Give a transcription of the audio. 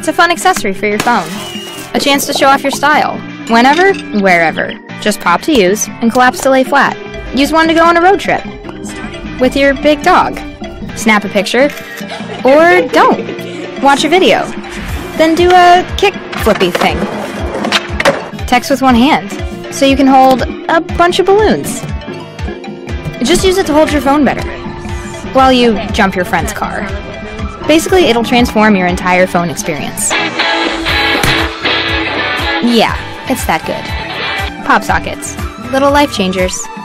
It's a fun accessory for your phone. A chance to show off your style. Whenever, wherever. Just pop to use and collapse to lay flat. Use one to go on a road trip. With your big dog. Snap a picture. Or don't. Watch a video. Then do a kick flippy thing. Text with one hand, so you can hold a bunch of balloons. Just use it to hold your phone better, while you jump your friend's car. Basically, it'll transform your entire phone experience. Yeah, it's that good. PopSockets. Little life changers.